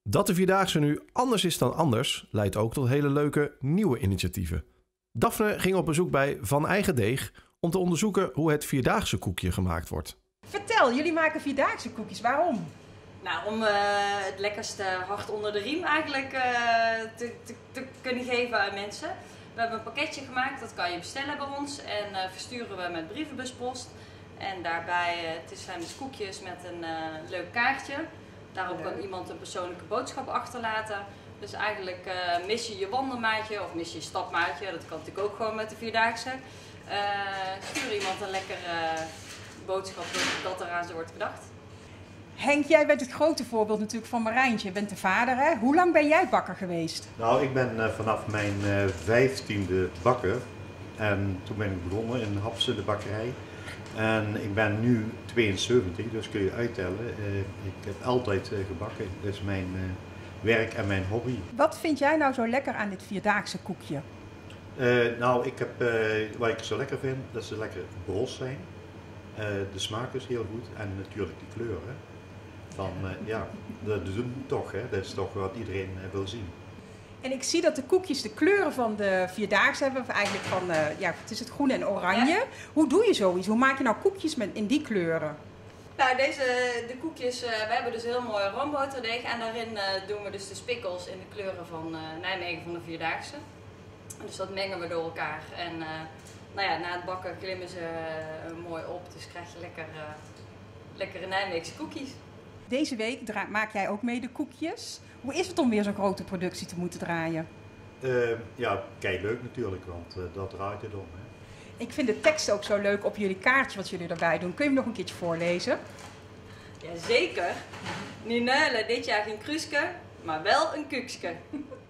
Dat de Vierdaagse nu anders is dan anders, leidt ook tot hele leuke nieuwe initiatieven. Daphne ging op bezoek bij Van Eigen Deeg om te onderzoeken hoe het Vierdaagse koekje gemaakt wordt. Vertel, jullie maken Vierdaagse koekjes. Waarom? Nou, om het lekkerste hart onder de riem eigenlijk te kunnen geven aan mensen. We hebben een pakketje gemaakt, dat kan je bestellen bij ons en versturen we met brievenbuspost. En daarbij zijn dus koekjes met een leuk kaartje. Daarop kan iemand een persoonlijke boodschap achterlaten. Dus eigenlijk mis je je wandelmaatje of mis je je stapmaatje, dat kan natuurlijk ook gewoon met de Vierdaagse. Stuur iemand een lekkere boodschap dat er aan ze wordt gedacht. Henk, jij bent het grote voorbeeld natuurlijk van Marijntje. Je bent de vader, hè? Hoe lang ben jij bakker geweest? Nou, ik ben vanaf mijn 15e bakker. En toen ben ik begonnen in Hapse, de bakkerij. En ik ben nu 72, dus kun je uittellen. Ik heb altijd gebakken. Dat is mijn werk en mijn hobby. Wat vind jij nou zo lekker aan dit Vierdaagse koekje? Nou, wat ik zo lekker vind, dat ze lekker bros zijn. De smaak is heel goed en natuurlijk de kleuren. Dat doen toch, hè? Dat is toch wat iedereen wil zien. En ik zie dat de koekjes de kleuren van de Vierdaagse hebben. Eigenlijk van, het is het groen en oranje. Ja. Hoe doe je zoiets? Hoe maak je nou koekjes in die kleuren? Nou, de koekjes, we hebben dus een heel mooi roomboterdeeg. En daarin doen we dus de spikkels in de kleuren van Nijmegen van de Vierdaagse. Dus dat mengen we door elkaar. En na het bakken glimmen ze mooi op. Dus krijg je lekkere Nijmeegse koekjes. Deze week maak jij ook mee de koekjes. Hoe is het om weer zo'n grote productie te moeten draaien? Kei leuk natuurlijk, want dat draait het om. Hè. Ik vind de tekst ook zo leuk op jullie kaartje wat jullie erbij doen. Kun je hem nog een keertje voorlezen? Jazeker. Ninelle, dit jaar geen kruiske, maar wel een kukske.